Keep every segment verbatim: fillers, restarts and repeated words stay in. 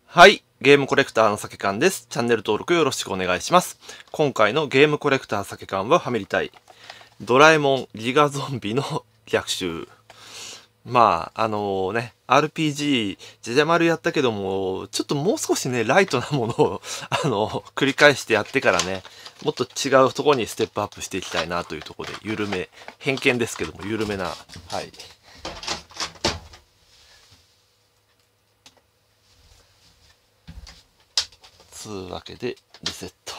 はい。ゲームコレクターの酒缶です。チャンネル登録よろしくお願いします。今回のゲームコレクター酒缶はファミリタイ。ドラえもんギガゾンビの逆襲。まあ、あのね、アールピージー、じゃじゃ丸やったけども、ちょっともう少しね、ライトなものを、あの、繰り返してやってからね、もっと違うところにステップアップしていきたいなというところで、緩め、偏見ですけども、緩めな、はい。つうわけで、リセット。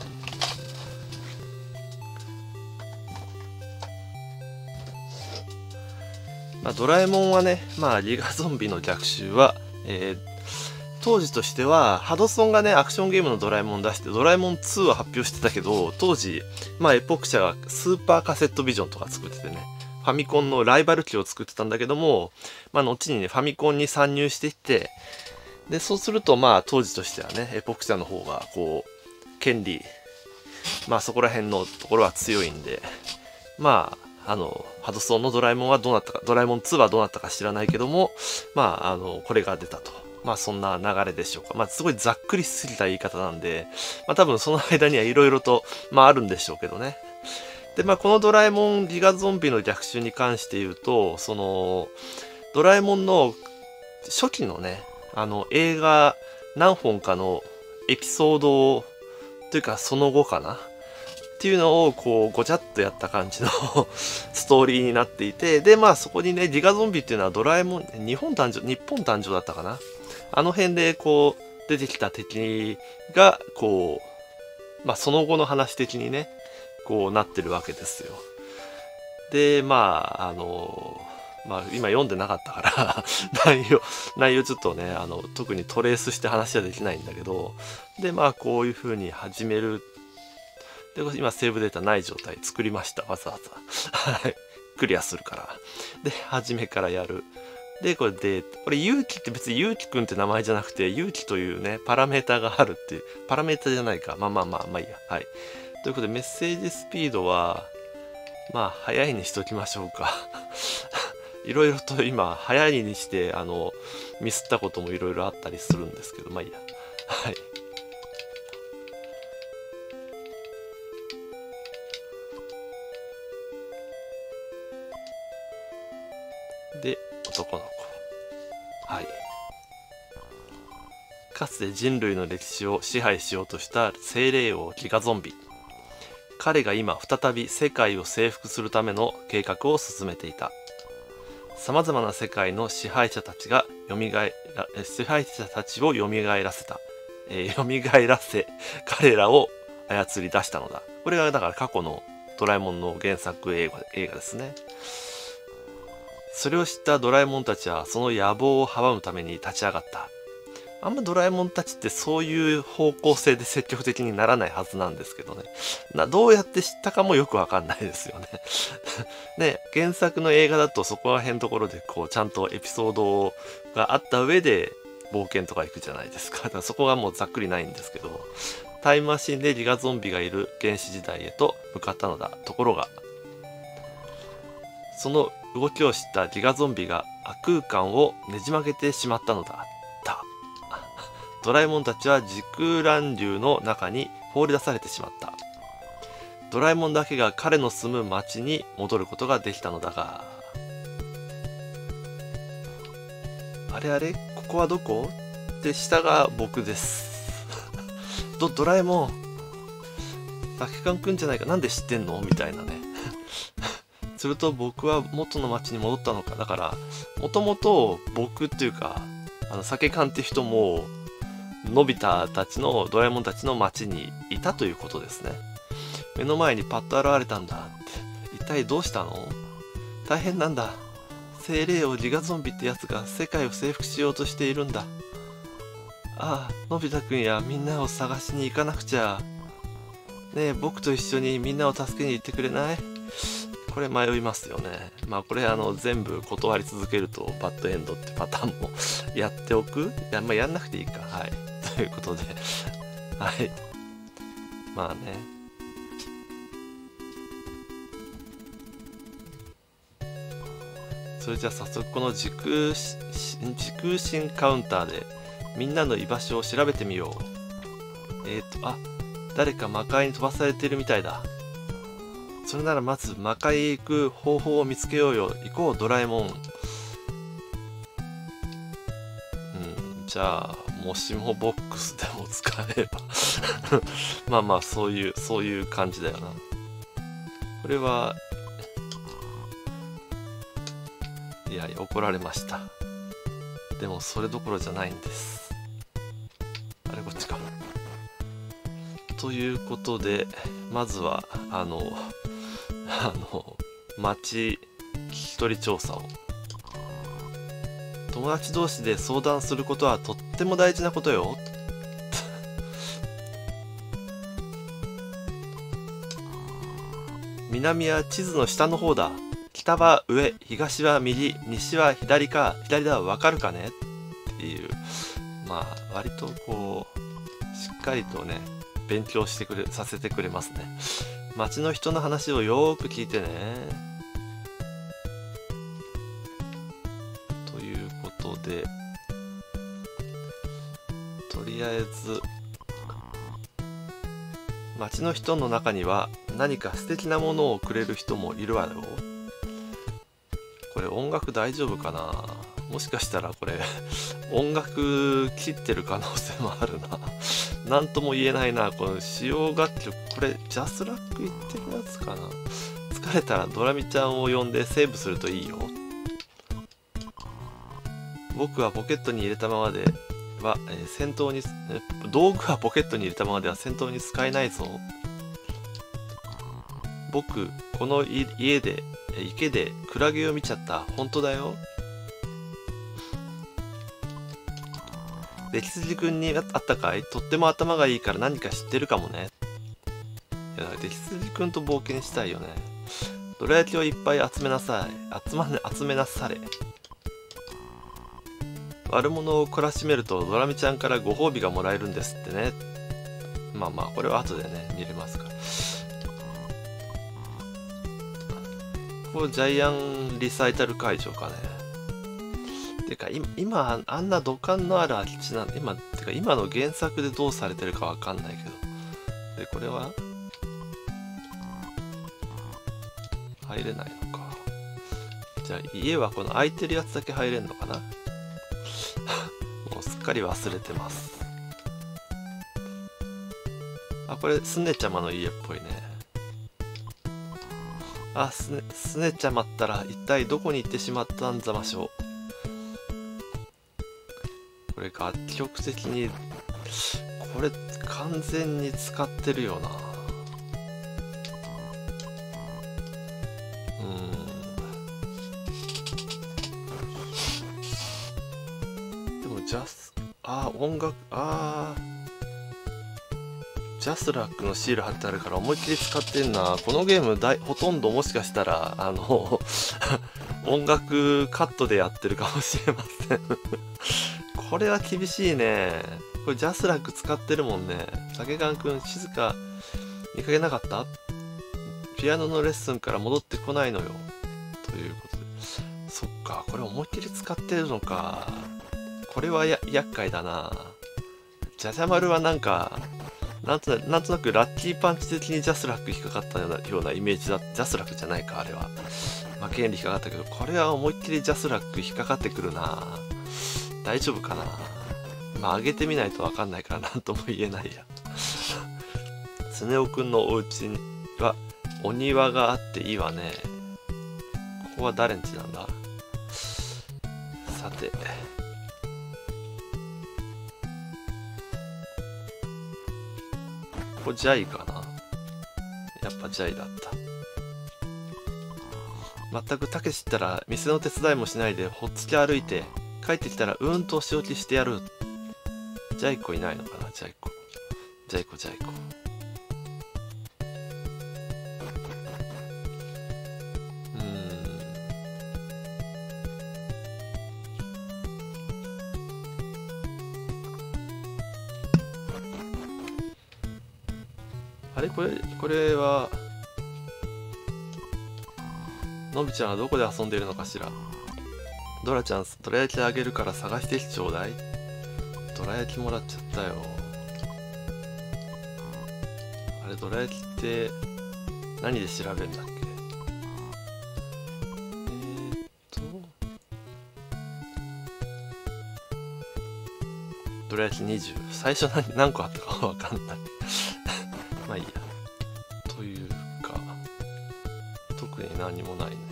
まあ、ドラえもんはね、まあ、ギガゾンビの逆襲は、えー、当時としては、ハドソンがね、アクションゲームのドラえもん出して、ドラえもんツーは発表してたけど、当時、まあ、エポック社がスーパーカセットビジョンとか作っててね、ファミコンのライバル機を作ってたんだけども、まあ、後にね、ファミコンに参入していって、で、そうすると、まあ、当時としてはね、エポック社の方が、こう、権利、まあ、そこら辺のところは強いんで、まあ、あの、ハドソンのドラえもんはどうなったか、ドラえもんツーはどうなったか知らないけども、まあ、あの、これが出たと。まあ、そんな流れでしょうか。まあ、すごいざっくりしすぎた言い方なんで、まあ、多分その間にはいろいろと、まあ、あるんでしょうけどね。で、まあ、このドラえもんギガゾンビの逆襲に関して言うと、その、ドラえもんの初期のね、あの、映画何本かのエピソードというか、その後かなっていうのをこうごちゃっとやった感じのストーリーになっていて、でまあそこにねギガゾンビっていうのはドラえもん日本誕生日本誕生だったかな、あの辺でこう出てきた敵がこうまあその後の話的にねこうなってるわけですよ。でまああのまあ今読んでなかったから内容内容ちょっとねあの特にトレースして話はできないんだけど、でまあこういう風に始める。で、今セーブデータない状態作りました。わざわざ。はい。クリアするから。で、初めからやる。で、これで、これ、ゆうきって別にゆうきくんって名前じゃなくて、ゆうきというね、パラメータがあるっていう、パラメータじゃないか。まあまあまあ、まあいいや。はい。ということで、メッセージスピードは、まあ、早いにしときましょうか。いろいろと今、早いにして、あの、ミスったこともいろいろあったりするんですけど、まあいいや。はい。で、男の子。はい。かつて人類の歴史を支配しようとした精霊王ギガゾンビ。彼が今再び世界を征服するための計画を進めていた。様々な世界の支配者たちが蘇ら、支配者たちを蘇らせた。えー、蘇らせ、彼らを操り出したのだ。これがだから過去のドラえもんの原作映画、映画ですね。それを知ったドラえもんたちはその野望を阻むために立ち上がった。あんまドラえもんたちってそういう方向性で積極的にならないはずなんですけどね。などうやって知ったかもよくわかんないですよね。ね、原作の映画だとそこら辺のところでこうちゃんとエピソードがあった上で冒険とか行くじゃないですか。だからそこがもうざっくりないんですけど、タイムマシンでギガゾンビがいる原始時代へと向かったのだ。ところが、その動きを知ったギガゾンビが空間をねじ曲げてしまったのだった。ドラえもんたちは時空乱流の中に放り出されてしまった。ドラえもんだけが彼の住む町に戻ることができたのだが、あれあれここはどこって下が僕です。ド, ドラえもん竹勘くんじゃないか、なんで知ってんのみたいなね。すると僕は元の町に戻ったのか。だからもともと僕っていうかあの酒缶って人ものび太たちのドラえもんたちの町にいたということですね。目の前にパッと現れたんだって。一体どうしたの？大変なんだ。精霊王ギガゾンビってやつが世界を征服しようとしているんだ。ああ、のび太くんやみんなを探しに行かなくちゃ。ねえ、僕と一緒にみんなを助けに行ってくれない？これ迷いますよね。まあこれあの全部断り続けるとバッドエンドってパターンもやっておく？いや、まあやんなくていいか。はい。ということで。はい。まあね。それじゃあ早速この時空、時空新カウンターでみんなの居場所を調べてみよう。えっと、あ、誰か魔界に飛ばされてるみたいだ。それならまず魔界へ行く方法を見つけようよ。行こう、ドラえもん。うん、じゃあ、もしもボックスでも使えば。まあまあ、そういう、そういう感じだよな。これは、いやいや、怒られました。でも、それどころじゃないんです。あれ、こっちか。ということで、まずは、あの、あの、町聞き取り調査を。友達同士で相談することはとっても大事なことよ。南は地図の下の方だ。北は上、東は右、西は左か、左だ、わかるかねっていう、まあ、割とこう、しっかりとね、勉強してくれ、させてくれますね。町の人の話をよーく聞いてね。ということで、とりあえず、町の人の中には何か素敵なものをくれる人もいるわよ。これ音楽大丈夫かな？もしかしたらこれ音楽切ってる可能性もあるな。なんとも言えないな。この使用楽曲、これジャスラック言ってるやつかな。疲れたらドラミちゃんを呼んでセーブするといいよ。僕はポケットに入れたままでは、えー、戦闘に、道具はポケットに入れたままでは戦闘に使えないぞ。僕、この家で、池でクラゲを見ちゃった。本当だよ。歴筋くんにあったかい？とっても頭がいいから何か知ってるかもね。いや、歴筋くんと冒険したいよね。どら焼きをいっぱい集めなさい。集まね、集めなされ。悪者を懲らしめるとドラミちゃんからご褒美がもらえるんですってね。まあまあ、これは後でね、見れますから。これジャイアンリサイタル会場かね。てか今あんな土管のある空き地なんで、今てか今の原作でどうされてるかわかんないけど。でこれは入れないのか。じゃあ家はこの空いてるやつだけ入れんのかな。もうすっかり忘れてます。あ、これスネちゃまの家っぽいね。あ、すね、すねちゃまったら一体どこに行ってしまったんざましょう。これ楽曲的にこれ完全に使ってるよな。うん。でもジャスあー音楽あージャスラックのシール貼ってあるから思いっきり使ってんな。このゲームだいほとんどもしかしたらあの音楽カットでやってるかもしれませんこれは厳しいね。これジャスラック使ってるもんね。竹勘くん静か見かけなかった？ピアノのレッスンから戻ってこないのよ。ということで。そっか、これ思いっきり使ってるのか。これはや厄介だな。じゃじゃ丸はなんかなんとななんとなくラッキーパンチ的にジャスラック引っかかったようなようなイメージだ。ジャスラックじゃないか、あれは。負けんに引っかかったけど、これは思いっきりジャスラック引っかかってくるな。大丈夫かな。まあ、上げてみないとわかんないからなんとも言えないや。スネ夫くんのお家にはお庭があっていいわね。ここは誰ん家なんだ。さて。ここジャイかな。やっぱジャイだった。全くたけしったら店の手伝いもしないでほっつき歩いて帰ってきたらうーんとお仕置きしてやる。ジャイコいないのかな。ジャイコジャイコジャイコうーんあれこれこれはのびちゃんはどこで遊んでいるのかしら。ドラちゃん、どら焼きあげるから探してきちょうだい。 どら焼きもらっちゃったよ。あれ、どら焼きって何で調べるんだっけ。えー、っとどら焼きにじゅう、最初 何, 何個あったかわかんないまあいいや。というか特に何もないね。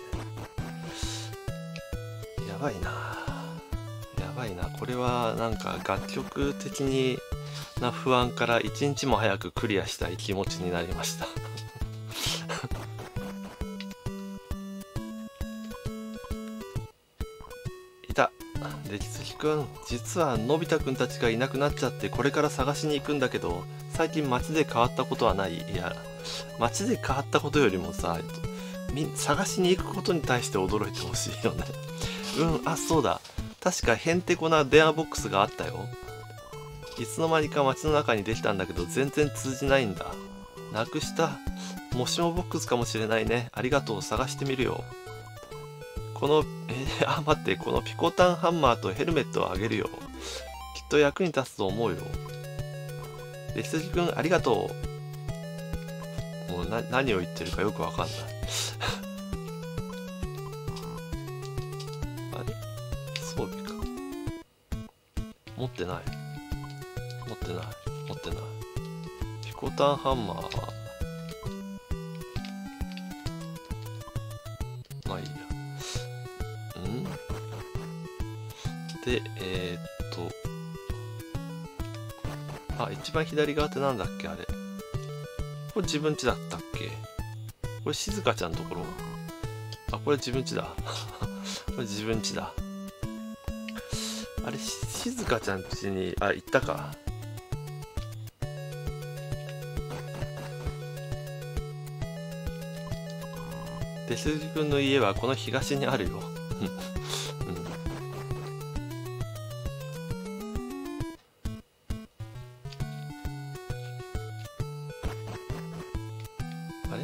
やばいなやばいな。これはなんか楽曲的にな不安から一日も早くクリアしたい気持ちになりましたいた。できつきくん、実はのび太くんたちがいなくなっちゃってこれから探しに行くんだけど、最近街で変わったことはない？いや、街で変わったことよりもさ、み探しに行くことに対して驚いてほしいよねうん、あ、そうだ、確かへんてこな電話ボックスがあったよ。いつの間にか街の中にできたんだけど全然通じないんだ。なくした。もしもボックスかもしれないね。ありがとう、探してみるよ。この、えー、あ、待って、このピコタンハンマーとヘルメットをあげるよ。きっと役に立つと思うよ。で、羊くん、ありがとう。もうな、何を言ってるかよくわかんない。あれ？装備か。持ってない。持ってない。持ってない。ピコタンハンマーは、まあいいや。んで、えー、っと、あ、一番左側ってなんだっけあれ。これ自分家だったっけ。これ静香ちゃんのところ。あ、これ自分家だ。これ自分家だ。あれ、静香ちゃん家に、あ、行ったか。で、鈴木くんの家はこの東にあるよ。うん。あれ？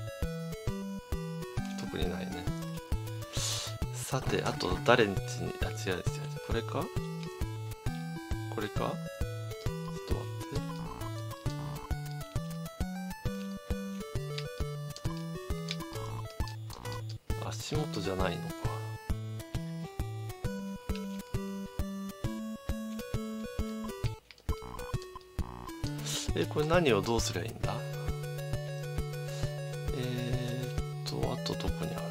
特にないね。さて、あと誰ん家に、あ、違う違う違う。これか？これか？ちょっと待って。足元じゃないのか。え、これ何をどうすりゃいいんだ？えーっと、あとどこにあ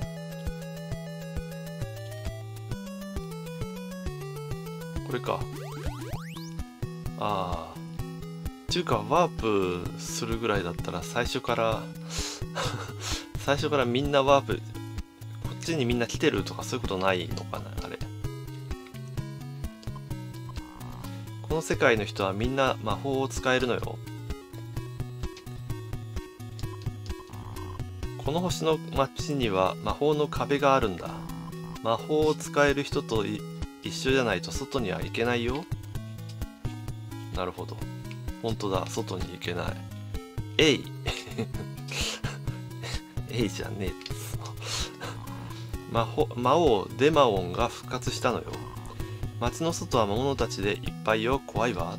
る？これか。ああ。っていうか、ワープするぐらいだったら最初から最初からみんなワープ、こっちにみんな来てるとかそういうことないのかな、あれ。この世界の人はみんな魔法を使えるのよ。この星の街には魔法の壁があるんだ。魔法を使える人と一緒じゃないと外には行けないよ。なるほど。本当だ、外に行けない。えいえいじゃねえっつ魔法魔王デマオンが復活したのよ。街の外は魔物たちでいっぱいよ。怖いわ。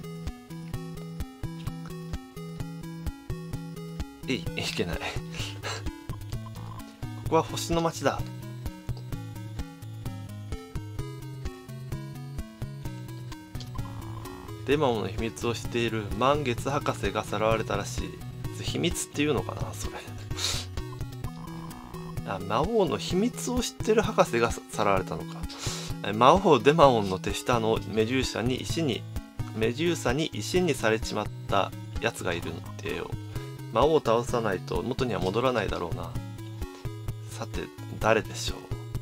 えい、いけないここは星の街だ。デマオンの秘密を知っている満月博士がさらわれたらしい。秘密っていうのかなそれあ、魔王の秘密を知ってる博士がさらわれたのか。魔王デマオンの手下のメデューサに石にメデューサに石にされちまったやつがいるってよ。魔王を倒さないと元には戻らないだろうな。さて誰でしょう。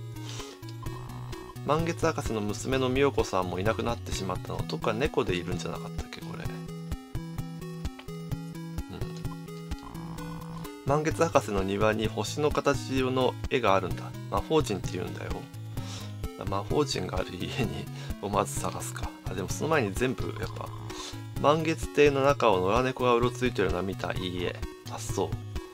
満月博士の娘の美代子さんもいなくなってしまったの。どっか猫でいるんじゃなかったっけこれ。うん。満月博士の庭に星の形の絵があるんだ。魔法陣って言うんだよ。魔法陣がある家にをまず探すか。あ、でもその前に全部やっぱ満月亭の中を野良猫がうろついてるのは見た。いいえ。あ、そう。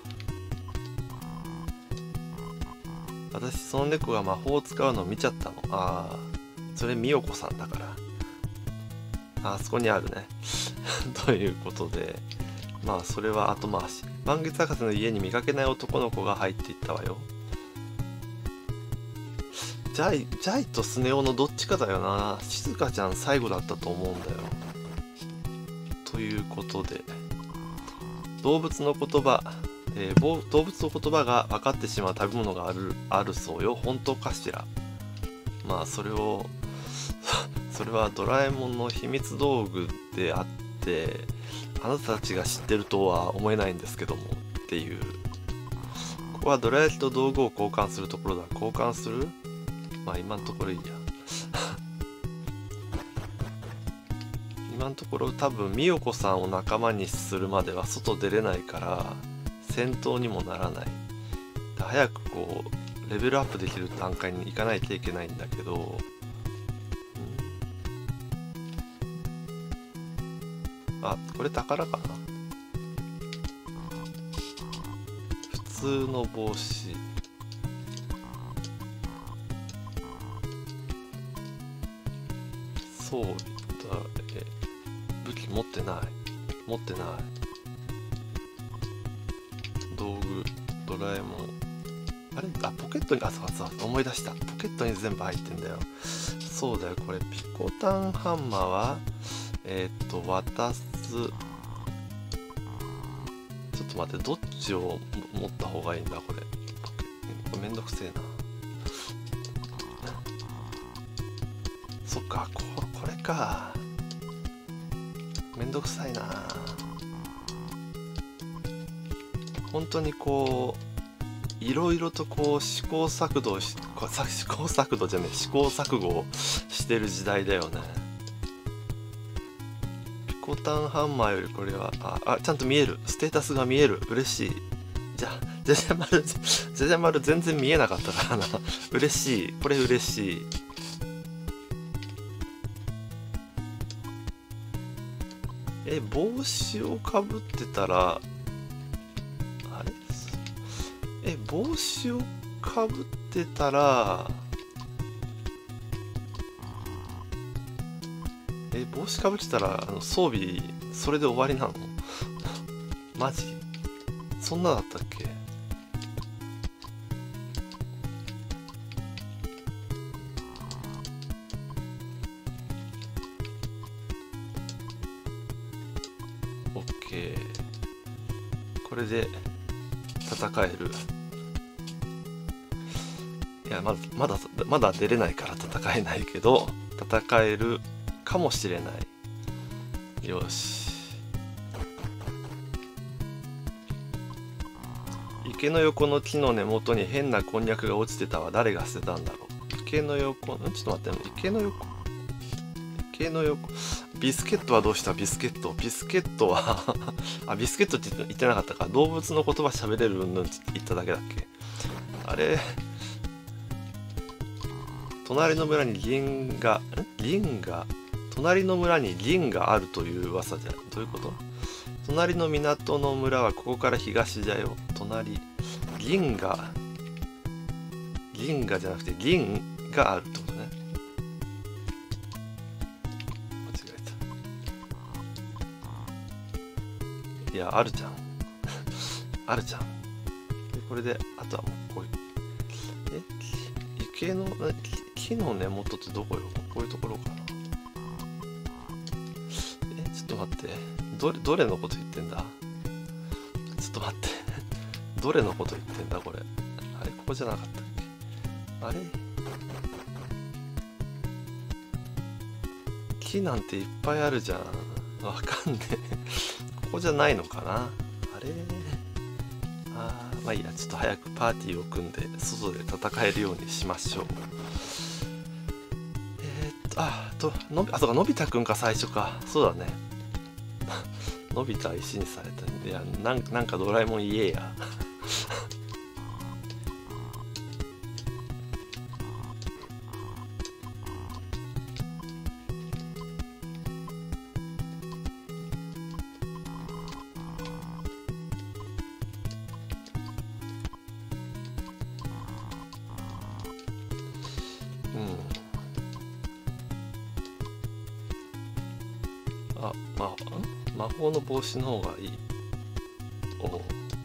私その猫が魔法を使うのを見ちゃったの。ああ、それ美代子さんだから。 あそこにあるねということで、まあそれは後回し。満月博士の家に見かけない男の子が入っていったわよ。ジャイジャイとスネ夫のどっちかだよな。静香ちゃん最後だったと思うんだよ。ということで、動物の言葉、えー、ぼ動物の言葉が分かってしまう食べ物があるあるそうよ。本当かしら。まあそれをそれはドラえもんの秘密道具であって、あなたたちが知ってるとは思えないんですけどもっていう。ここはドラ焼きと道具を交換するところだ。交換する？まあ今のところいいや今のところ多分美代子さんを仲間にするまでは外出れないから戦闘にもならない。早くこうレベルアップできる段階に行かないといけないんだけど、うん、あ、これ宝かな。普通の帽子、装備だ、え武器持ってない持ってない道具、ドラえもん、あれ、あ、ポケットに、あ、そうそう思い出した、ポケットに全部入ってんだよ。そうだよ、これピコタンハンマーはえー、っと渡す、ちょっと待って、どっちを持った方がいいんだこれ。これめんどくせえな。そっか、ここれか。めんどくさいな。本当にこういろいろとこう試行錯誤しこう試行錯誤じゃねえ試行錯誤をしてる時代だよね。ピコタンハンマーよりこれはああちゃんと見える、ステータスが見える、嬉しい。じゃあじゃじゃ丸じゃじゃ丸全然見えなかったからな嬉しい、これ嬉しい。え、帽子をかぶってたらあれ、え、帽子をかぶってたらえ、帽子かぶってたらあの装備それで終わりなのマジそんなだったっけ。オッケー、これで戦える。いや、まだまだまだ出れないから戦えないけど戦えるかもしれない。よし、池の横の木の根元に変なこんにゃくが落ちてたわ。誰が捨てたんだろう。池の横、んちょっと待って、池の横池の横、ビスケットはどうした。ビスケットビスケットはあ、ビスケットって言ってなかったか。動物の言葉喋れるうんぬんって言っただけだっけ。あれ、隣の村に銀がん銀が隣の村に銀があるという噂じゃ。どういうこと。隣の港の村はここから東だよ。隣、銀河銀河じゃなくて銀があるってことね。間違えた。いや、あるじゃんあるじゃん。でこれであとはもうこういう、え、池の木の根元ってどこよ。こういうところかな。え、ちょっと待って、どれどれのこと言ってんだ。ちょっと待ってどれのこと言ってんだこれ。あれ、ここじゃなかったっけ。あれ、木なんていっぱいあるじゃん。わかんねえここじゃないのかな。あれ、あー、まあいいや、ちょっと早くパーティーを組んで外で戦えるようにしましょう。えー、っとあとのびあそうか、のび太くんか最初か。そうだねのび太は石にされたんで、いや、なん、なんかドラえもん言えやま、ん魔法の帽子の方がいい。おう。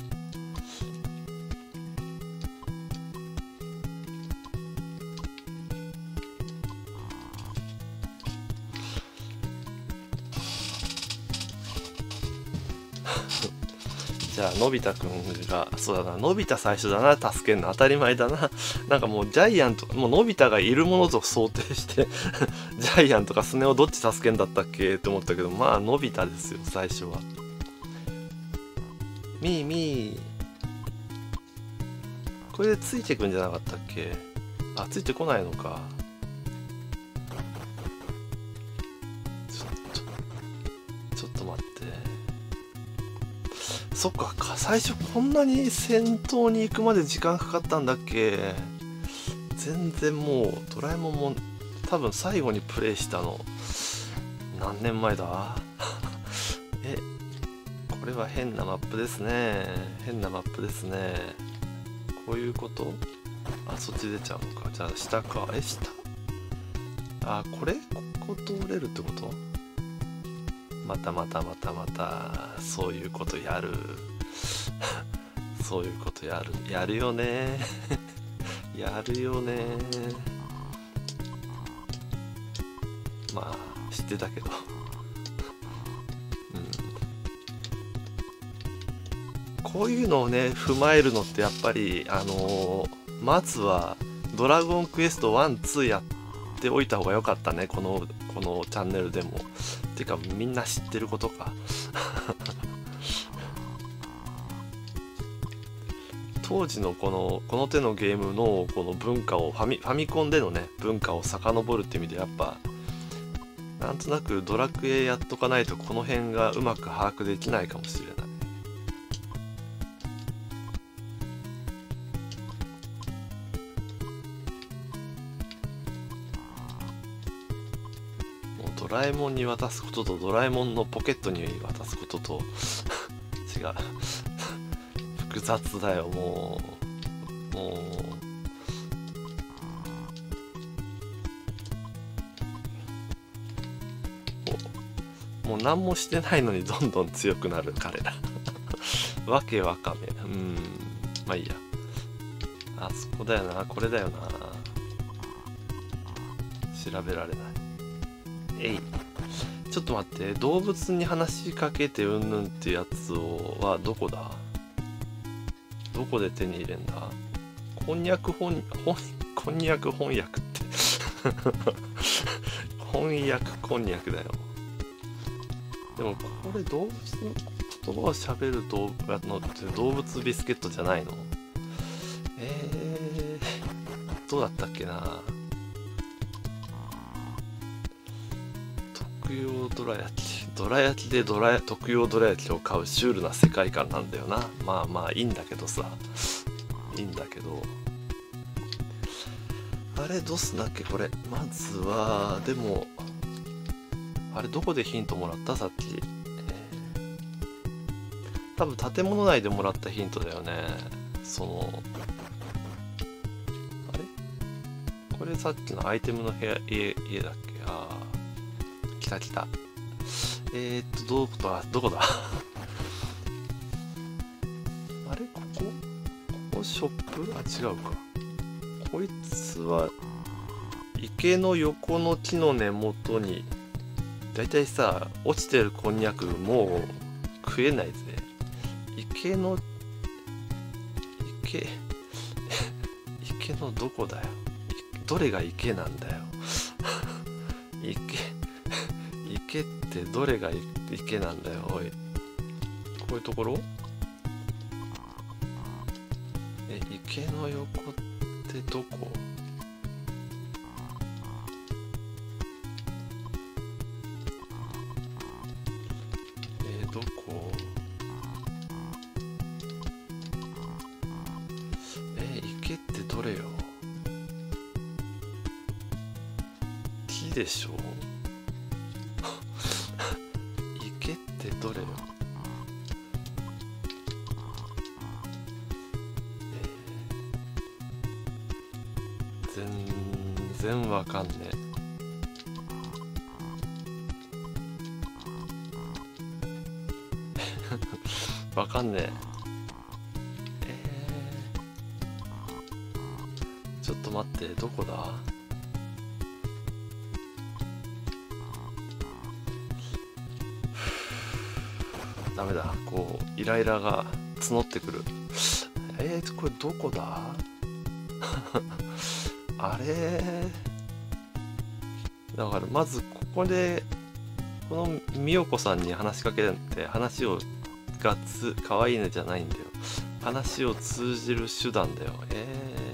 じゃあのび太くんが、そうだな、のび太最初だな、助けるの当たり前だな。なんかもうジャイアント、もうのび太がいるものと想定してジャイアンとかスネ夫どっち助けんだったっけって思ったけど、まあのび太ですよ最初は。みーみー、これでついてくんじゃなかったっけ。あ、ついてこないのか。ちょっとちょっと待って。そっか、最初こんなに戦闘に行くまで時間かかったんだっけ。全然もうドラえもんも多分最後にプレイしたの何年前だえ、これは変なマップですね。変なマップですね。こういうこと。あ、そっち出ちゃうのか。じゃあ下か。え、下。あ、これここ通れるってこと。またまたまたまたそういうことやるそういうことやるやるよねやるよね。まあ知ってたけどうん、こういうのをね踏まえるのってやっぱりあのー、まずはドラゴンクエストワン、ツーやっておいた方が良かったね、このこのチャンネルでも。てかみんな知ってることか当時のこのこの手のゲームのこの文化をファミ、ファミコンでのね文化を遡るって意味でやっぱなんとなくドラクエやっとかないとこの辺がうまく把握できないかもしれない。ドラえもんに渡すこととドラえもんのポケットに渡すことと違う複雑だよもうもうもう何もしてないのにどんどん強くなる彼らわけわかめ。うん、まあいいや。あそこだよな、これだよな。調べられない。えい、ちょっと待って、動物に話しかけてうんぬんってやつをはどこだ。どこで手に入れんだ。こんにゃく翻翻こんにゃく翻訳って翻訳こんにゃくだよ。でもこれ動物の言葉をしゃべる動のって動物ビスケットじゃないの。えー、どうだったっけな。特用どら焼き、どら焼きでどら特用どら焼きを買うシュールな世界観なんだよな。まあまあいいんだけどさ、いいんだけど、あれどうすんだっけこれ。まずはでもあれどこでヒントもらったさっき、えー、多分建物内でもらったヒントだよね。そのあれこれさっきのアイテムの部屋、家、家だっけ。ああ来た来た。えー、っとどこだどこだあれここここショップ。あ違うか。こいつは池の横の木の根元にだいたいさ落ちてるこんにゃくもう食えないぜ。池の池池のどこだよ。どれが池なんだよ池池ってどれが池なんだよおい。こういうところ。え池の横ってどこ。えー、どこ。えー、池ってどれよ。木でしょ池ってどれよ。えー、全然わかんねえ。 わかんねえ。えー、ちょっと待って、どこだ？ダメだ、こうイライラが募ってくる。えー、これどこだ？あれだからまずここでこの美代子さんに話しかけるって話をがつ可愛いねじゃないんだよ。話を通じる手段だよ。え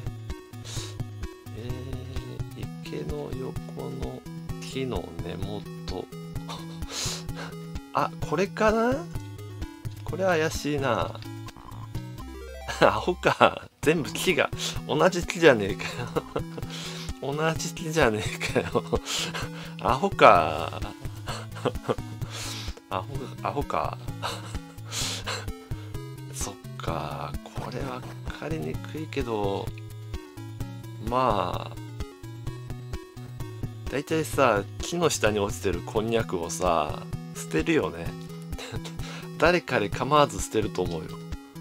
ー、えー、池の横の木の根元。あ、これかな？これ怪しいな。アホか。全部木が同じ木じゃねえかよ。同じ木じゃねえかよ。アホか。アホアホか。そっか、これ分かりにくいけど、まあだいたいさ、木の下に落ちてるこんにゃくをさ捨てるよね。誰かで構わず捨てると思うよ。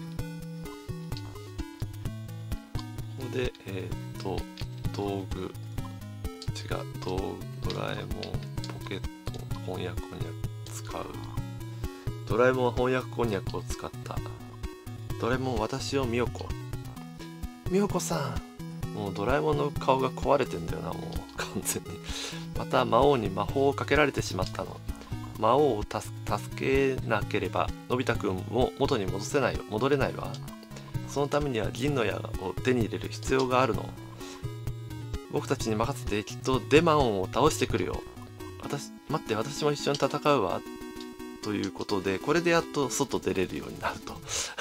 ここでえっ、ー、と道具違う道具ドラえもんポケット翻訳こんにゃく使う。ドラえもん翻訳こんにゃくを使った。ドラえもん私を美代子。美代子さん、もうドラえもんの顔が壊れてんだよな、もう完全に。また魔王に魔法をかけられてしまったの。魔王を助けなければのび太くんも元に戻せないよ戻れないわ。そのためには銀の矢を手に入れる必要があるの。僕たちに任せて、きっとデマオンを倒してくるよ。私待って、私も一緒に戦うわ。ということで、これでやっと外出れるようになると。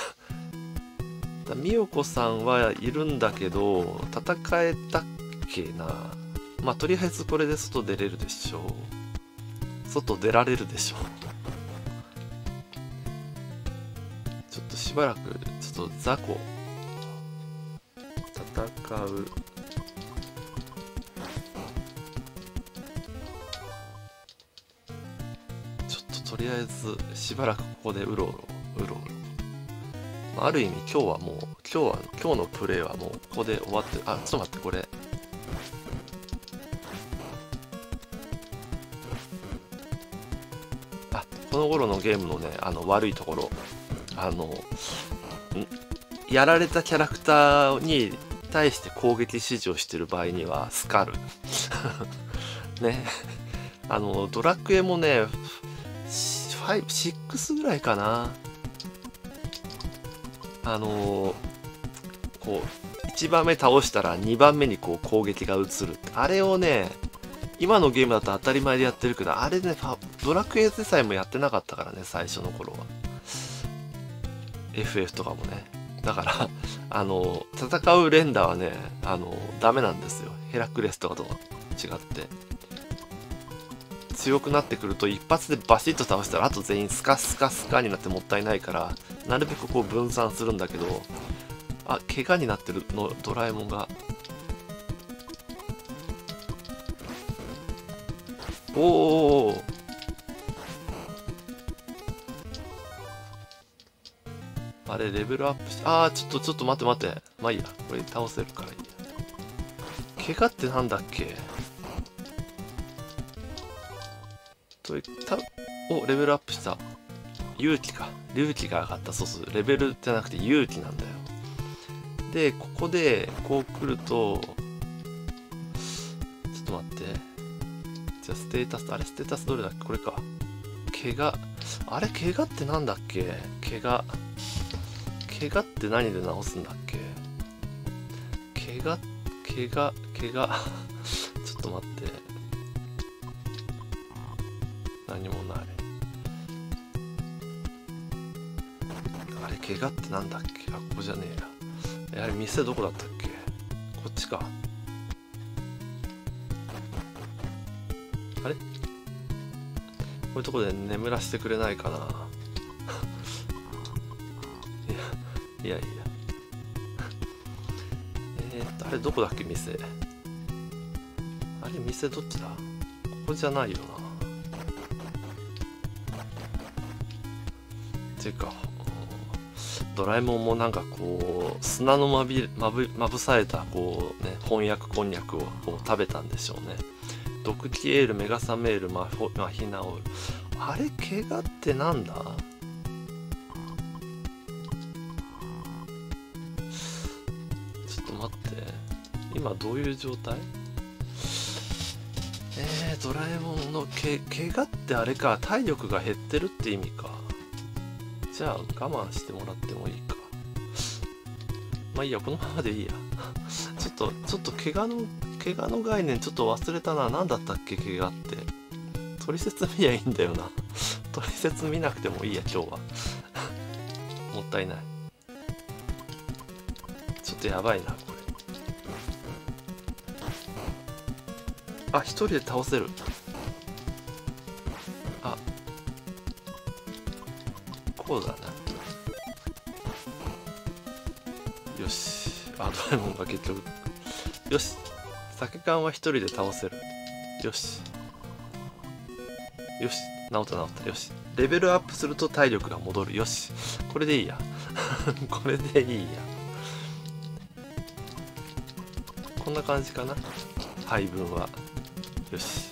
美代子さんはいるんだけど戦えたっけな。まあとりあえずこれで外出れるでしょう。外出られるでしょう。ちょっとしばらくちょっと雑魚戦う。ちょっととりあえずしばらくここでうろうろうろうろ。ある意味今日はもう今日は今日のプレイはもうここで終わってる。あ、ちょっと待って、これあ、この頃のゲームのね、あの悪いところ、あのやられたキャラクターに対して攻撃指示をしてる場合にはスカルね。あのドラクエもねご、ろくぐらいかな、あのこういちばんめ倒したらにばんめにこう攻撃が移る、あれをね今のゲームだと当たり前でやってるけど、あれねドラクエでさえもやってなかったからね、最初の頃は エフエフ とかもね。だからあの戦う連打はね、あのダメなんですよ。ヘラクレスとかと違って強くなってくると一発でバシッと倒したらあと全員スカスカスカになってもったいないから、なるべくこう分散するんだけど、あ、怪我になってるのドラえもんが。おーおーおー、あれレベルアップし、あーちょっとちょっと待って待って、まあいいや、これ倒せるからいいや。怪我ってなんだっけといったお、レベルアップした。勇気か、勇気が上がった。そうそう、レベルじゃなくて勇気なんだよ。でここでこう来ると、ちょっと待って、じゃあステータス、あれステータスどれだっけ、これか。怪我、あれ怪我ってなんだっけ、怪我怪我って何で治すんだっけ、怪我怪我怪我ちょっと待って、何もない。あれ怪我ってなんだっけ、あ、ここじゃねえや。あれ店どこだったっけ、こっちか。あれこういうとこで眠らせてくれないかな。いやいやいやえーっとあれどこだっけ店、あれ店どっちだ、ここじゃないよな。 ていうか、ドラえもんもなんかこう砂のまびまぶまぶされたこうね翻訳こんにゃくをこう食べたんでしょうね。毒気エール、メガサメール、マフォマヒナオール。あれ怪我ってなんだ？ちょっと待って、今どういう状態？えー、ドラえもんのけ怪我ってあれか、体力が減ってるって意味か。じゃあ我慢してもらってもいいか。まあいいや、このままでいいや。ちょっとちょっと怪我の怪我の概念ちょっと忘れたな。何だったっけ怪我って。取説見りゃいいんだよな。取説見なくてもいいや今日は。もったいない。ちょっとやばいなこれ。あ、一人で倒せる。あ、こうだな。よし。あ、ドラえもんが結局。よし。酒缶は一人で倒せる。よし。よし。治った治った。よし。レベルアップすると体力が戻る。よし。これでいいや。これでいいや。こんな感じかな。配分は。よし。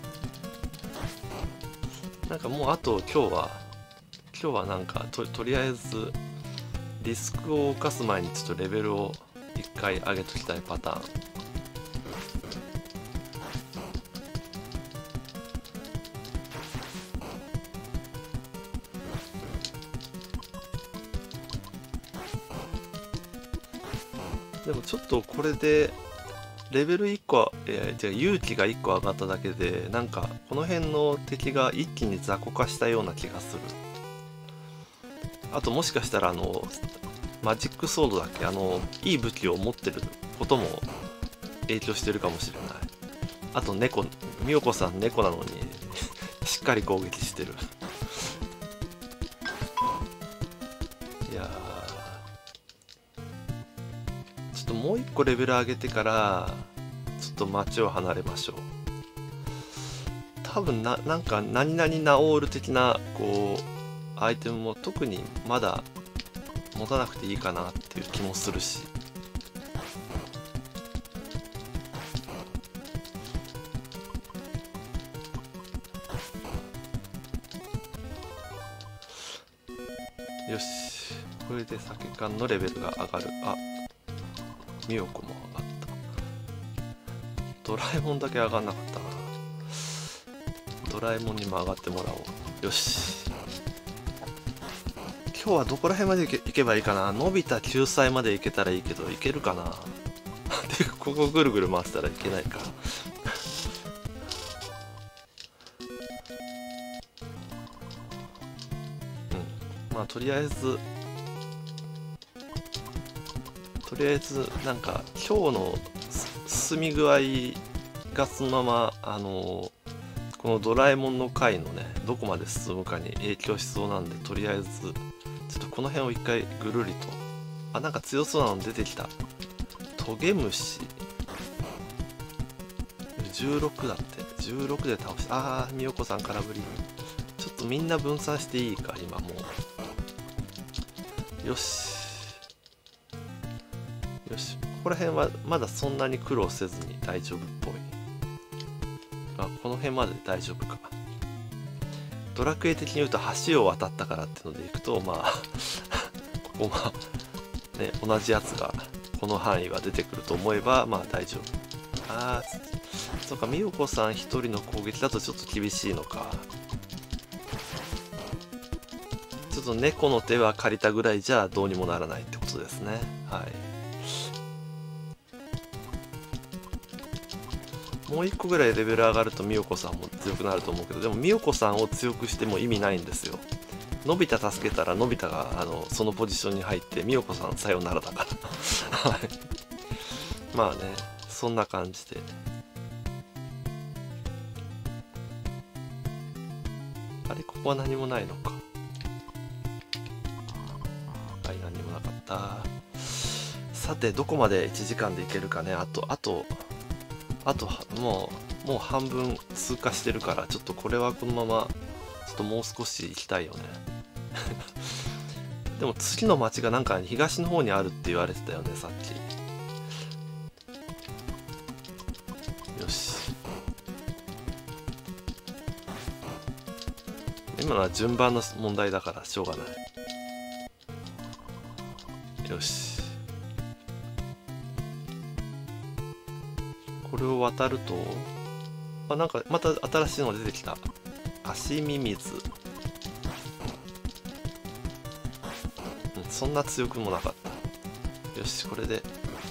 なんかもうあと今日は、今日はなんかと、とりあえず、リスクを冒す前にちょっとレベルを一回上げときたいパターン。でもちょっとこれでレベルいっこ、えー、違う勇気がいっこ上がっただけでなんかこの辺の敵が一気に雑魚化したような気がする。あともしかしたらあのマジックソードだっけ、あのいい武器を持ってることも影響してるかもしれない。あと猫、みよこさん猫なのにしっかり攻撃してる。いやー、ちょっともう一個レベル上げてからちょっと街を離れましょう。多分な、なんか何々ナオール的なこうアイテムも特にまだ持たなくていいかなっていう気もするし。よし、これで酒缶のレベルが上がる。あ、みよこも上がった。ドラえもんだけ上がんなかったな。ドラえもんにも上がってもらおう。よし、今日はどこら辺まで行け、行けばいいかな。のび太救済まで行けたらいいけど、行けるかな。てかここぐるぐる回したらいけないか。うん、まあとりあえずとりあえずなんか今日の進み具合がそのままあのこのドラえもんの回のねどこまで進むかに影響しそうなんで、とりあえずちょっとこの辺を一回ぐるりと。あ、なんか強そうなの出てきた。トゲムシじゅうろくだって。じゅうろくで倒して、ああみよこさん空振り。ちょっとみんな分散していいか今もう。よしよし、ここら辺はまだそんなに苦労せずに大丈夫っぽい。あ、この辺まで大丈夫か。ドラクエ的に言うと橋を渡ったからってのでいくと、まあここまあね同じやつがこの範囲は出てくると思えばまあ大丈夫。ああ、そうか、みよこさん一人の攻撃だとちょっと厳しいのか。ちょっと猫の手は借りたぐらいじゃどうにもならないってことですね。はい。もう一個ぐらいレベル上がるとみよこさんも強くなると思うけど、でもみよこさんを強くしても意味ないんですよ。のび太助けたらのび太があのそのポジションに入ってみよこさんさよならだからはい。まあね、そんな感じで。あれ、ここは何もないのか。はい、何もなかった。さてどこまでいちじかんでいけるかね。あとあとあともうもう半分通過してるから、ちょっとこれはこのままちょっともう少し行きたいよね。 でも次の町がなんか東の方にあるって言われてたよね、さっき。よし。今のは順番の問題だからしょうがない。よし。これを渡ると、あ、なんかまた新しいのが出てきた。足ミミズ。うん、そんな強くもなかった。よし、これで。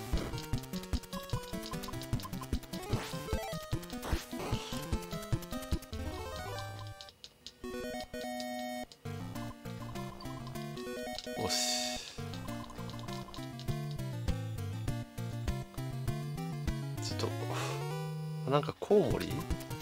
よし。ちょっと、なんかコウモリ？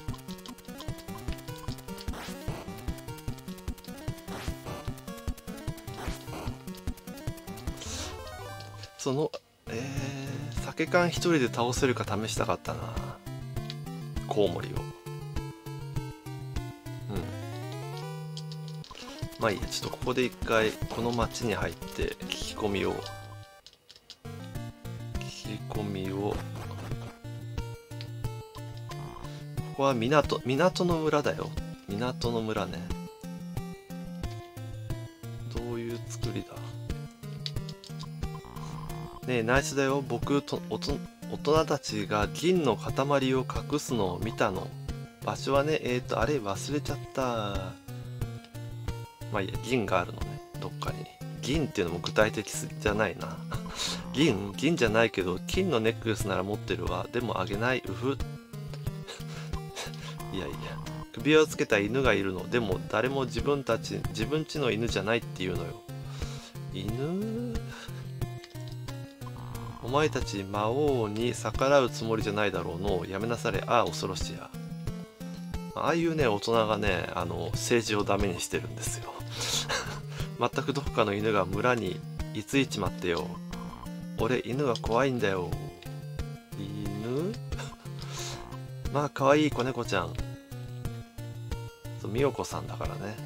その、えー、酒缶一人で倒せるか試したかったな、コウモリを。うん。まあいいや、ちょっとここで一回この町に入って聞き込みを聞き込みをここは港港の村だよ。港の村ね。どういう作りだねえ。ナイスだよ。僕とおと大人たちが銀の塊を隠すのを見たの。場所はね、えーとあれ忘れちゃった。まあいいや、銀があるのね、どっかに。銀っていうのも具体的じゃないな。銀銀じゃないけど金のネックレスなら持ってるわ。でもあげない。うふ。いやいや、首輪をつけた犬がいるの。でも誰も自分たち自分家の犬じゃないっていうのよ。犬？お前たち魔王に逆らうつもりじゃないだろうの。やめなされ。ああ、恐ろしや。ああいうね、大人がね、あの政治をダメにしてるんですよ。全くどっかの犬が村に居ついちまってよ。俺犬が怖いんだよ。犬？まあ可愛い子猫ちゃん。そう、みよこさんだからね。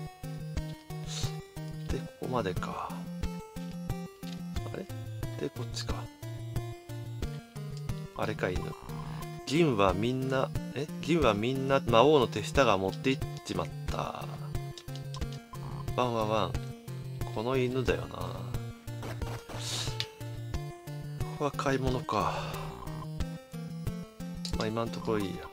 で、ここまでか。あれで、こっちか。あれか、犬。銀はみんな、え銀はみんな魔王の手下が持っていっちまった。ワンワンワン。この犬だよな。ここは買い物か。まあ今んところいいや。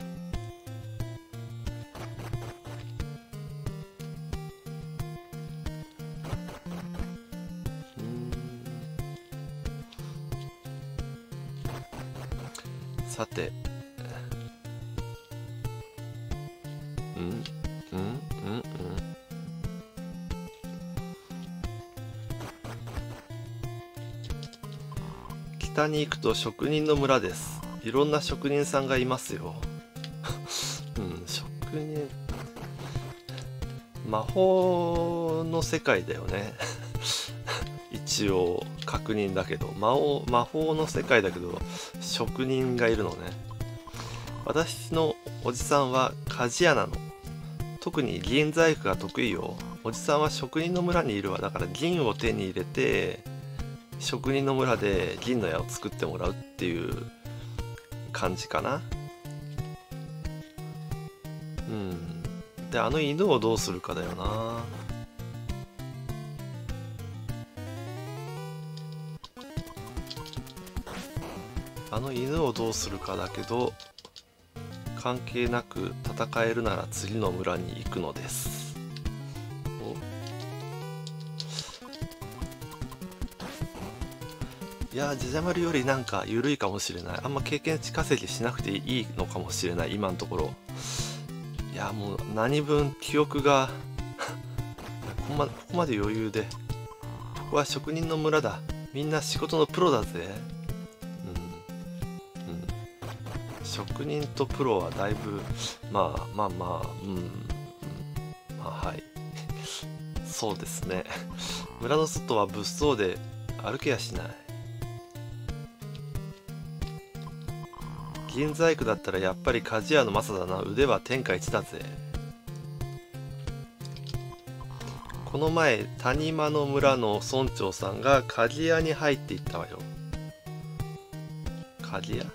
さて、うんうんうんうん。北に行くと職人の村です。いろんな職人さんがいますよ。うん、職人、魔法の世界だよね。一応確認だけど、魔王魔法の世界だけど職人がいるのね。私のおじさんは鍛冶屋なの。特に銀細工が得意よ。おじさんは職人の村にいるわ。だから銀を手に入れて職人の村で銀の矢を作ってもらうっていう感じかな。うん。で、あの犬をどうするかだよな。あの犬をどうするかだけど、関係なく戦えるなら次の村に行くのです。いやー、じゃじゃ丸よりなんか緩いかもしれない。あんま経験値稼ぎしなくていいのかもしれない、今のところ。いやー、もう何分記憶がここま、ここまで余裕で。ここは職人の村だ。みんな仕事のプロだぜ。職人とプロはだいぶ、まあまあまあ、うん、うん、まあはい。そうですね。村の外は物騒で歩けやしない。銀細工だったらやっぱり鍛冶屋のマサだな。腕は天下一だぜ。 この前谷間の村の村長さんが鍵屋に入っていったわよ。鍵屋、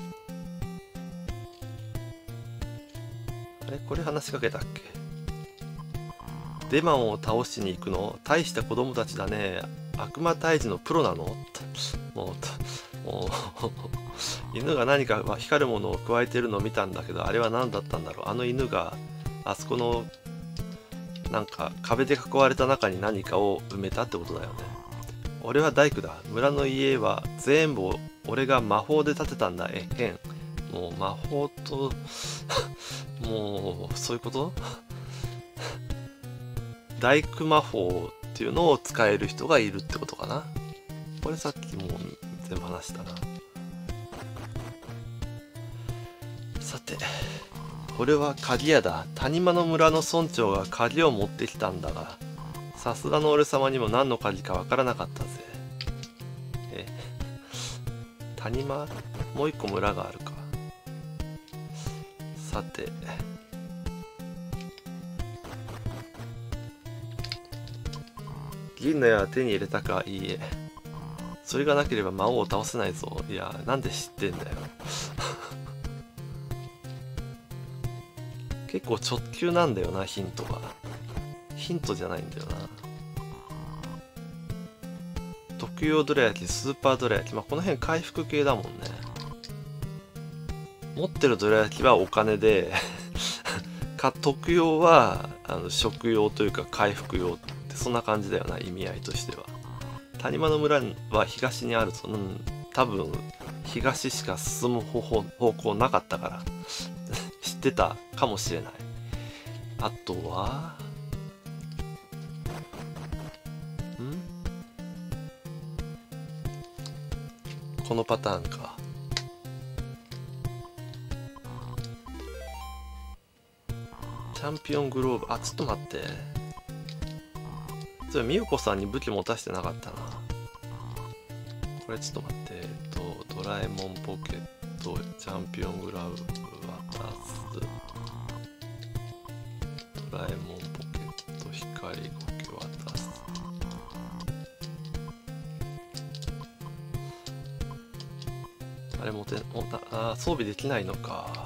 あれこれ話しかけたっけ。デマンを倒しに行くの大した子供たちだね。悪魔退治のプロなの。もうもう犬が何か光るものを加えてるのを見たんだけど、あれは何だったんだろう。あの犬があそこのなんか壁で囲われた中に何かを埋めたってことだよね。俺は大工だ。村の家は全部俺が魔法で建てたんだ。えへん。もう魔法ともうそういうこと大工魔法っていうのを使える人がいるってことかな。これさっきもう全部話したな。さて、俺は鍵屋だ。谷間の村の村長が鍵を持ってきたんだが、さすがの俺様にも何の鍵かわからなかったぜ。え、谷間、もう一個村があるか。さて、銀の矢は手に入れたか。いいえ。それがなければ魔王を倒せないぞ。いや、なんで知ってんだよ。結構直球なんだよな、ヒントが。ヒントじゃないんだよな。特用どら焼き、スーパーどら焼き。まあ、この辺回復系だもんね。持ってるどら焼きはお金でか、特用はあの食用というか回復用って、そんな感じだよな、意味合いとしては。谷間の村は東にあるぞ。うん、多分東しか進む方法、方向なかったから知ってたかもしれない。あとはんこのパターンか。チャンピオングローブ。あ、ちょっと待って。それ美代子さんに武器持たせてなかったな。これちょっと待って。えっとドラえもんポケット、チャンピオングラブ渡す。ドラえもんポケット、光ゴケ渡す。あれ持て持たあ装備できないのか。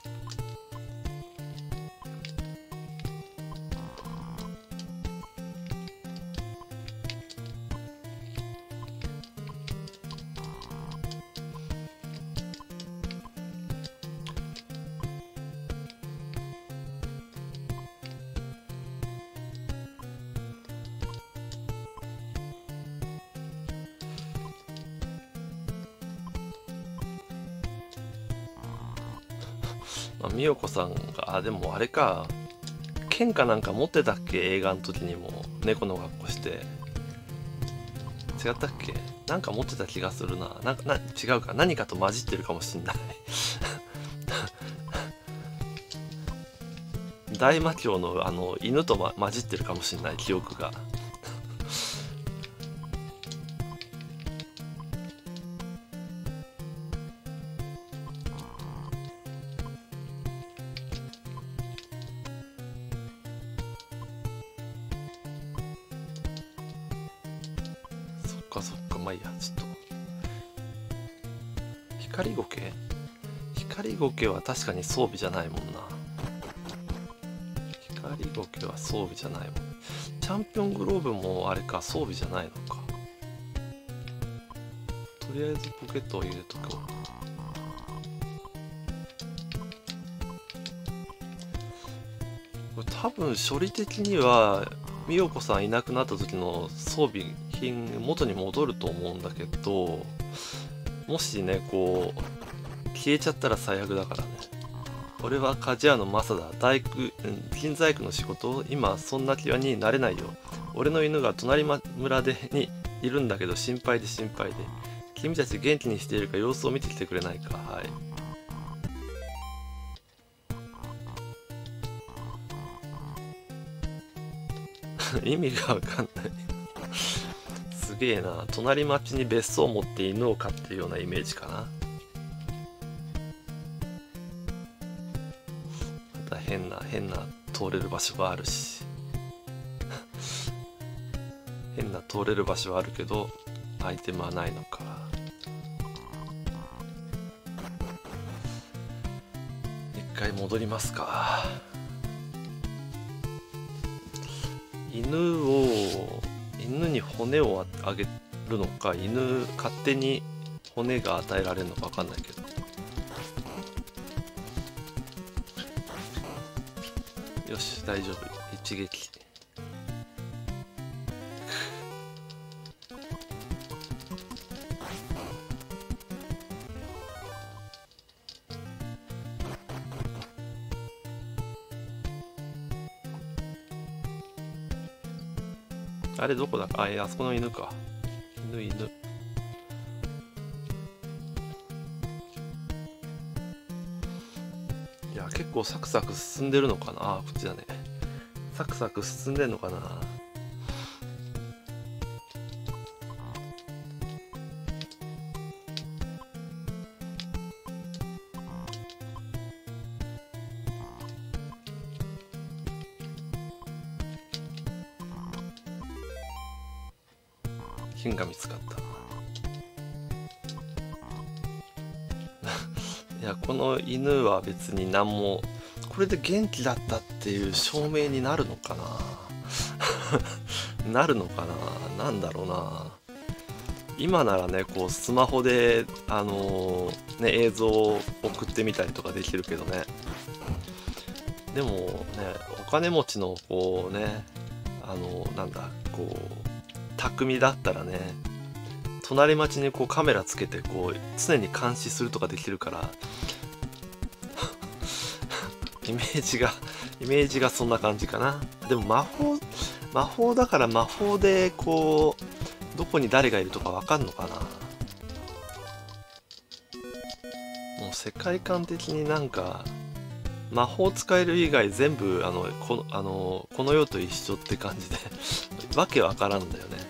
まあ、美代子さんが、あ、でもあれか、剣かなんか持ってたっけ、映画の時にも猫の格好して。違ったっけ、なんか持ってた気がするな。なんかな違うか、何かと混じってるかもしんない大魔教のあの犬と、ま、混じってるかもしんない、記憶がそっかそっか、まあいいや。ちょっと光ゴケ光ゴケは確かに装備じゃないもんな。光ゴケは装備じゃないもん。チャンピオングローブもあれか、装備じゃないのか。とりあえずポケットを入れとこう。これ多分処理的には美代子さんいなくなった時の装備品元に戻ると思うんだけど、もしねこう消えちゃったら最悪だからね。俺は鍛冶屋のマサだ。大工、金細工の仕事、今そんな気になれないよ。俺の犬が隣村でにいるんだけど心配で心配で。君たち元気にしているか様子を見てきてくれないか。はい。意味がわかんないすげえな。隣町に別荘を持って犬を飼ってるようなイメージかな。また変な変な通れる場所があるしんな通れる場所はあるけどアイテムはないのか。一回戻りますか。犬を犬に骨をあげるのか、犬勝手に骨が与えられるのか分かんないけど。よし大丈夫、一撃。あれどこだか、あ、あそこの犬か。犬犬。いや結構サクサク進んでるのかな。あ、こっちだね。サクサク進んでんのかな。金が見つかった。いやこの犬は別に何も、これで元気だったっていう証明になるのかな。なるのかな。なんだろうな。今ならねこうスマホであのー、ね映像を送ってみたりとかできるけどね。でもねお金持ちのこうねあのー、なんだこう匠だったらね隣町にこうカメラつけてこう常に監視するとかできるからイメージがイメージがそんな感じかな。でも魔法魔法だから魔法でこうどこに誰がいるとかわかんのかな。もう世界観的になんか魔法使える以外全部あのこのあのこの世と一緒って感じでわけわからんだよね。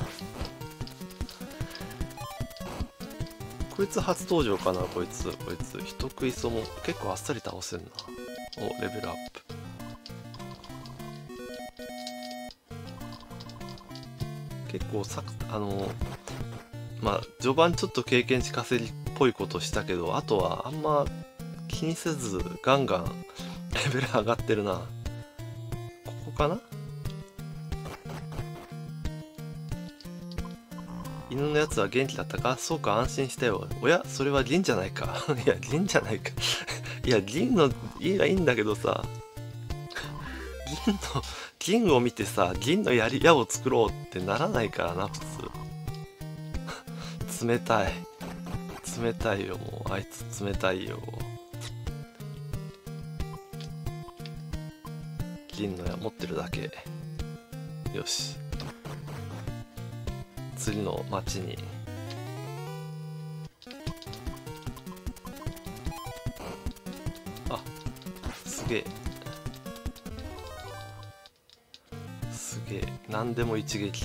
こいつ初登場かな。こいつこいつ人食いそうも結構あっさり倒せんな。おレベルアップ。結構さあのまあ序盤ちょっと経験値稼ぎっぽいことしたけど、あとはあんま気にせずガンガンレベル上がってるな。ここかな。犬のやつは元気だったか。そうか安心したよ。おやそれは銀じゃないか。いや銀じゃないか。いや銀の家がいいんだけどさ、銀の銀を見てさ銀の槍矢を作ろうってならないからな普通。冷たい冷たいよもうあいつ冷たいよ。銀の矢持ってるだけ。よし次の町に。あすげえすげえ何でも一撃。い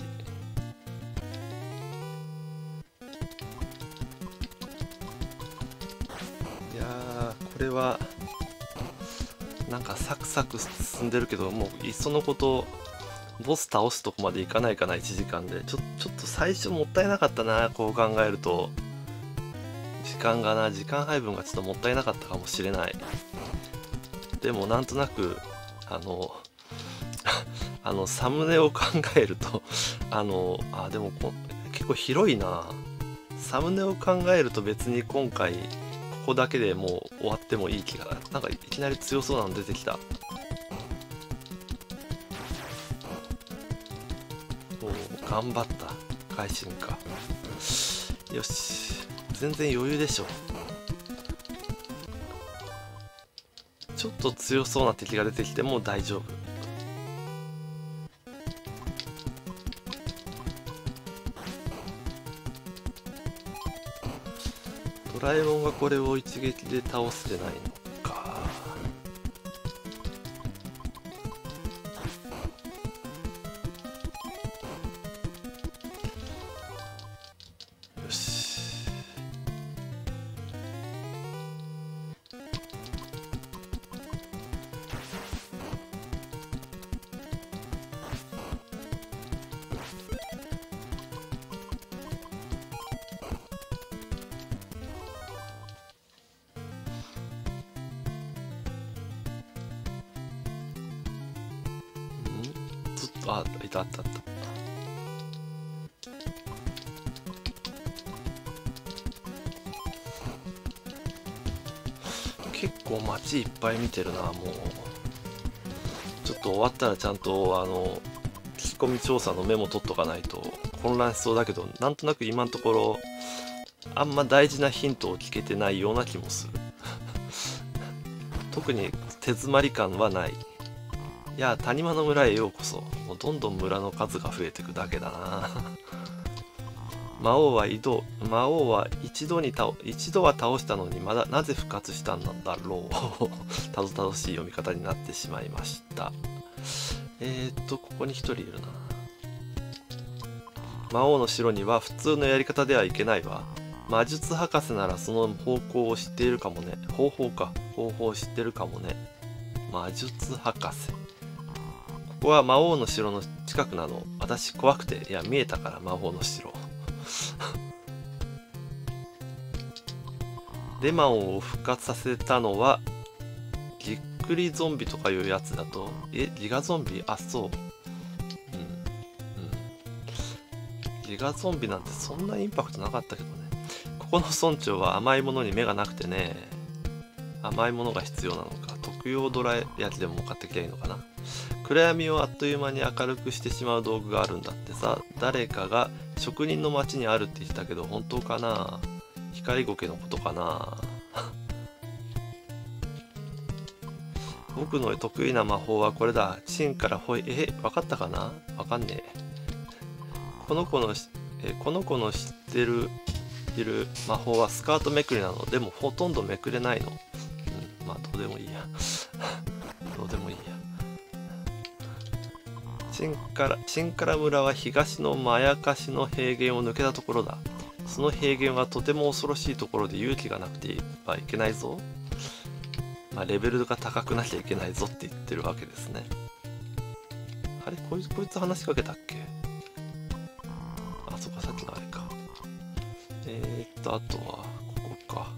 やーこれはなんかサクサク進んでるけど、もういっそのことボス倒すとこまでいかないかな。いちじかんでちょちょっと最初もったいなかったな。こう考えると時間がな時間配分がちょっともったいなかったかもしれない。でもなんとなくあのあのサムネを考えるとあのあでもこ結構広いな。サムネを考えると別に今回ここだけでもう終わってもいい気が。なんかいきなり強そうなの出てきた。お頑張った改心か。よし全然余裕でしょ。ちょっと強そうな敵が出てきても大丈夫。ドラえもんがこれを一撃で倒せてないのか。よしあ、いたあったあった。結構街いっぱい見てるな。もうちょっと終わったらちゃんとあの聞き込み調査のメモ取っとかないと混乱しそうだけど、なんとなく今のところあんま大事なヒントを聞けてないような気もする特に手詰まり感はない。いや、谷間の村へようこそ。もうどんどん村の数が増えていくだけだな魔王は移動魔王は一度に倒一度は倒したのに、まだなぜ復活したんだろうたどたどしい読み方になってしまいました。えーっとここに一人いるな。魔王の城には普通のやり方ではいけないわ。魔術博士ならその方向を知っているかもね。方法か方法を知ってるかもね。魔術博士。ここは魔王の城の近くなの。私怖くて、いや見えたから魔王の城レマンを復活させたのはぎっくりゾンビとかいうやつだと。え、ギガゾンビ？あ、そう。うん。うん。ギガゾンビなんてそんなインパクトなかったけどね。ここの村長は甘いものに目がなくてね。甘いものが必要なのか。特用ドラ焼きでも買ってきゃいいのかな。暗闇をあっという間に明るくしてしまう道具があるんだってさ。誰かが職人の町にあるって言ってたけど本当かな。光ゴケのことかな僕の得意な魔法はこれだ。チンからほい。え、わかったかな。わかんねえ。この子のえこの子の知ってるいる魔法はスカートめくりなの。でもほとんどめくれないの。うん、まあどうでもいいやどうでもいいや。チンからチンカラ村は東のまやかしの平原を抜けたところだ。その平原はとても恐ろしいところで勇気がなくてはいけないぞ。まあレベルが高くなきゃいけないぞって言ってるわけですね。あれ、こいつこいつ話しかけたっけ。あ、そっか、さっきのあれか。えー、っとあとはここか。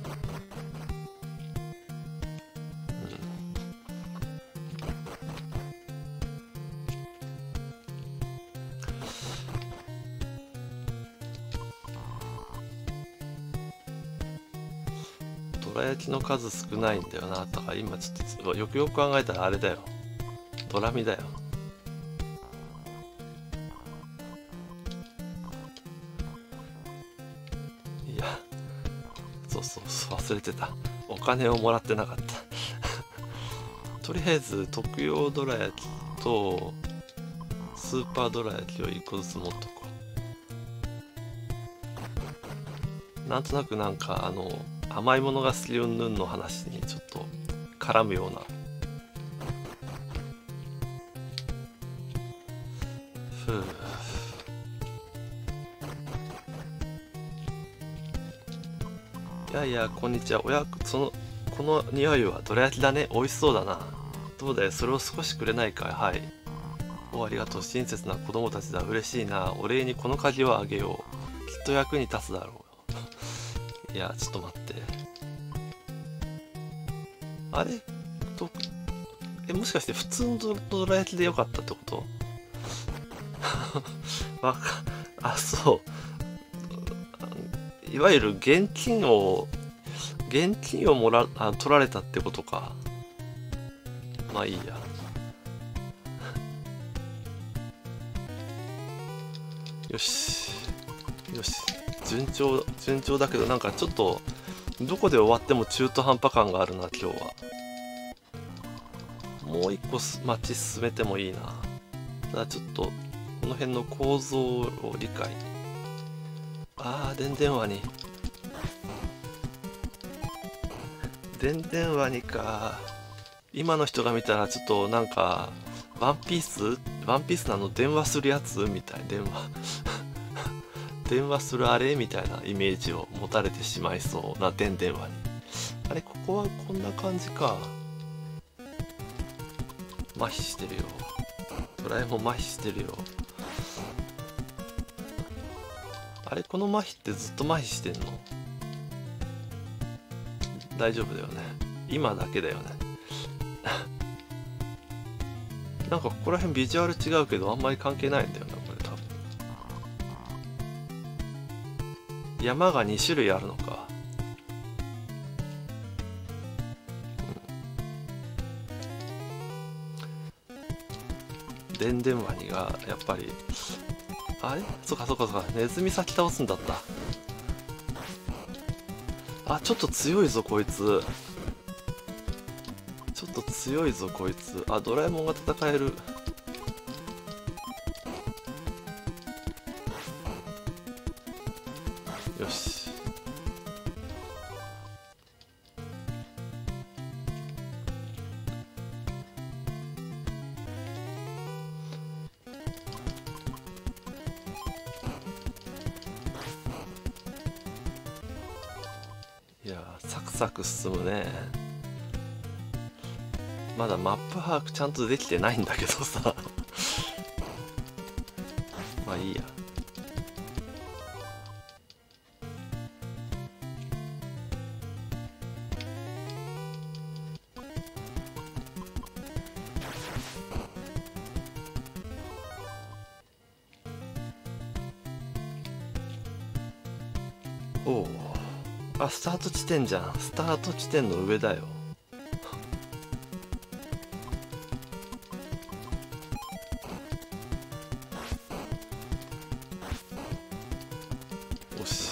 どら焼きの数少ないんだよな。だから今ちょっとよくよく考えたらあれだよ。ドラミだよ。いや、そうそうそう、忘れてた。お金をもらってなかったとりあえず特用どら焼きとスーパーどら焼きをいっこずつ持っとこう。なんとなくなんかあの甘いものが好きうんぬんの話にちょっと絡むような。ふう。いやいや、こんにちは。おや、そのこの匂いはどら焼きだね。美味しそうだな。どうだい、それを少しくれないかい。はい。お、ありがとう。親切な子供たちだ。嬉しいな。お礼にこの鍵をあげよう。きっと役に立つだろういや、ちょっと待って。あれと、え、もしかして普通のどら焼きでよかったってことわか、あ、そう。いわゆる現金を、現金をもら、あ、取られたってことか。まあいいや。よし。よし。順調、順調だけど、なんかちょっと、どこで終わっても中途半端感があるな、今日は。もう一個街進めてもいいな。ただちょっと、この辺の構造を理解。ああ、電電話に。電電話にか。今の人が見たらちょっとなんか、ワンピースワンピースなの電話するやつみたい。電話。電話するあれみたいなイメージを持たれてしまいそうな電電話に。あれ、ここはこんな感じか。麻痺してるよ。ドラえもん麻痺してるよ。あれ、この麻痺ってずっと麻痺してんの？大丈夫だよね。今だけだよね。 なんかここら辺ビジュアル違うけどあんまり関係ないんだよなこれ多分。山がに種類あるのか。でんでんワニがやっぱりあれそっかそっかそっか、ネズミ先倒すんだった。あ、ちょっと強いぞこいつ、ちょっと強いぞこいつ。あ、ドラえもんが戦える。よし、いやーサクサク進むね。まだマップ把握ちゃんとできてないんだけどさまあいいや。おお、あ、スタート地点じゃん。スタート地点の上だよ。よし、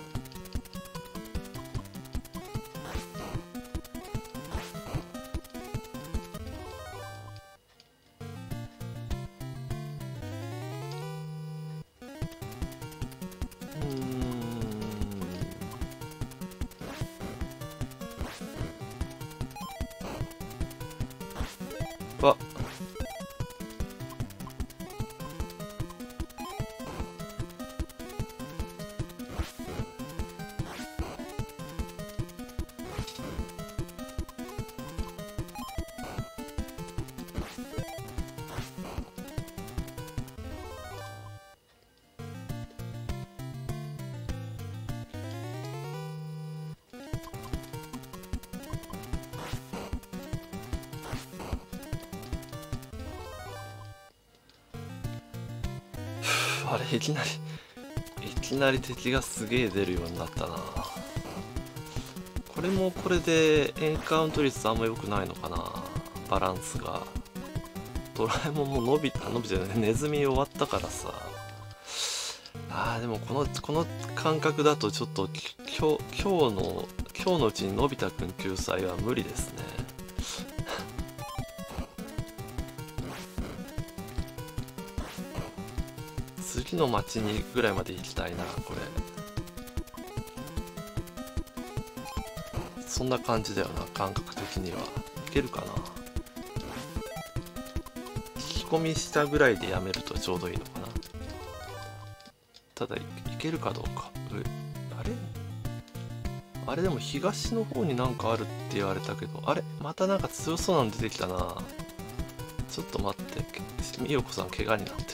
うーん、あ、あれいきなりいきなり敵がすげえ出るようになったな。これもこれでエンカウント率あんま良くないのかな、バランスが。ドラえもんも伸びた伸びてね、ネズミ終わったからさ。あーでもこのこの感覚だとちょっと今日今日の今日のうちにのび太くん救済は無理ですね。次の町にぐらいまで行きたいなこれ。そんな感じだよな感覚的には。いけるかな。引き込みしたぐらいでやめるとちょうどいいのかな。ただ い, いけるかどうか。えあれあれでも東の方になんかあるって言われたけど、あれまたなんか強そうなの出てきたな。ちょっと待って、みよこさん怪我になってる。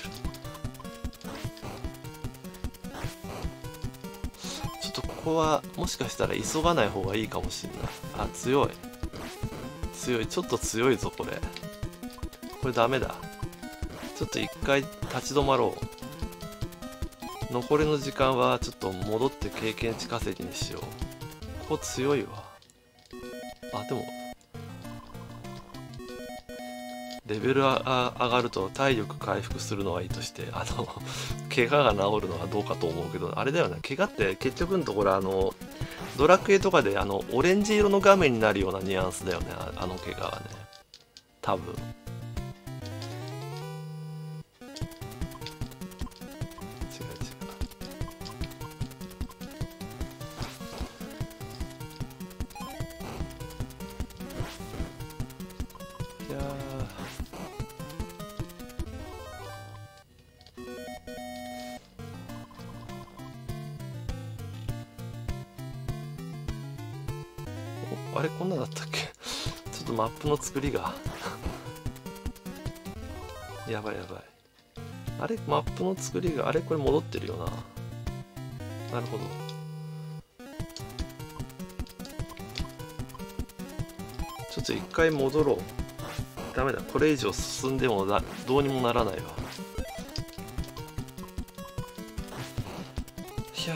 ちょっとここはもしかしたら急がない方がいいかもしれない。あ、強い強い、ちょっと強いぞこれ。これダメだ。ちょっと一回立ち止まろう。残りの時間はちょっと戻って経験値稼ぎにしよう。ここ強いわ。あ、でもレベルが上がると体力回復するのはいいとして、あの怪我が治るのはどうかと思うけど、あれだよね、怪我って結局のところあのドラクエとかであのオレンジ色の画面になるようなニュアンスだよね、あの怪我はね多分。あれこんなだったっけちょっとマップの作りがやばいやばい。あれマップの作りがあれこれ戻ってるよな。なるほど。ちょっと一回戻ろうダメだ、これ以上進んでもだどうにもならないわ。いや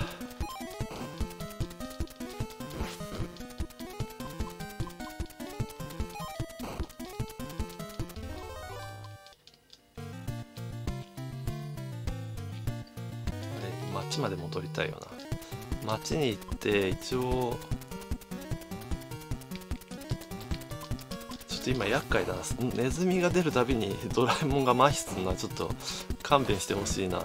町まで戻りたいよな。町に行って一応ちょっと今厄介だな。ネズミが出るたびにドラえもんが麻痺するのはちょっと勘弁してほしいな。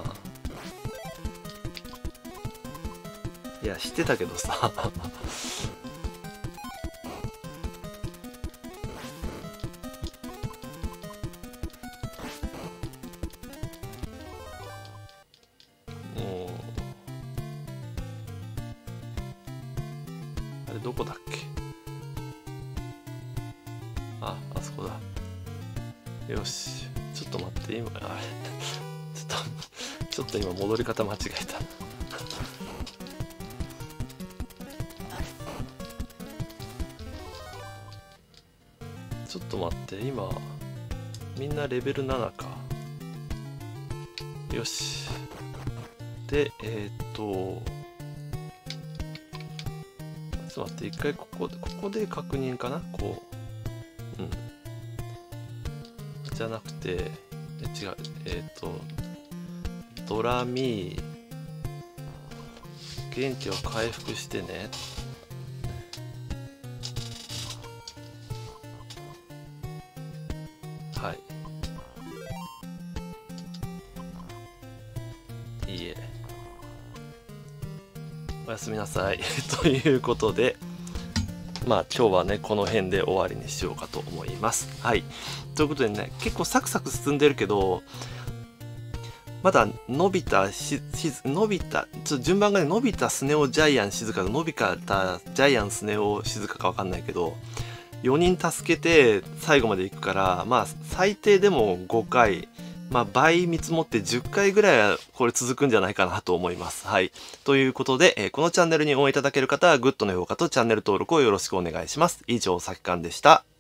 いや知ってたけどさどこだっけ。あ、あそこだ。よし、ちょっと待って、今、あれ、ちょっと、ちょっと今戻り方間違えた。ちょっと待って、今、みんなレベルななか。よし。で、えー、っと、ちょっと待って、一回ここで、ここで確認かな、こう。うん。じゃなくて、え違う、えっ、ー、と、ドラミー、元気を回復してね。はい。いいえ。おやすみなさいということで、まあ今日はねこの辺で終わりにしようかと思います。はい、ということでね、結構サクサク進んでるけど、まだのび太ししのび太ちょっと順番がね、のび太スネ夫ジャイアン静香とのび太ジャイアンスネ夫静香か分かんないけど、よにん助けて最後まで行くから、まあ最低でもごかい、まあ倍見積もってじゅっかいぐらいはこれ続くんじゃないかなと思います。はい。ということで、えー、このチャンネルに応援いただける方はグッドの評価とチャンネル登録をよろしくお願いします。以上、さきかんでした。